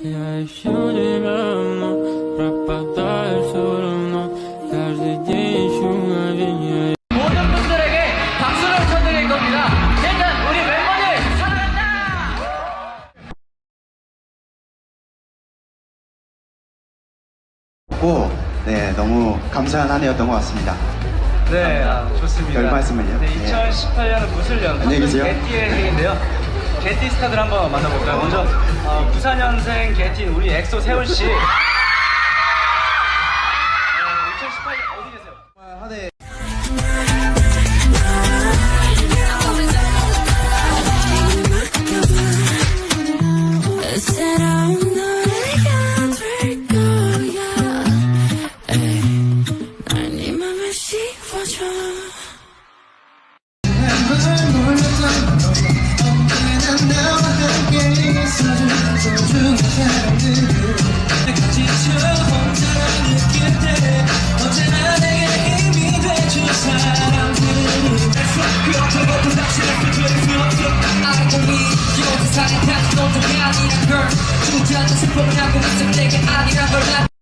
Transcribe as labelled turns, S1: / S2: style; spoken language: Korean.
S1: Я ищу тебя вновь, пропадаю все равно. Каждый день ищу мгновение.
S2: 모든 분들에게 박수를 쳐드릴 겁니다. 일단 우리 멤버들 사랑한다!
S3: 네, 너무 감사한 한 해였던 것 같습니다.
S2: 네, 좋습니다.
S3: 별 말씀을요.
S2: 네, 2018년은 무술년
S3: 안녕히 계세요.
S2: 개띠의 해인데요. 개띠 스타들 한번 만나볼까요? 먼저 94년생 개띠인 우리 엑소 세훈 씨. 2018년 어디 계세요?
S3: 한 해
S4: 세상에 다시 넌 적이 아니란 걸 주저앉아 슬픔을 하고 있을 때가 아니란 걸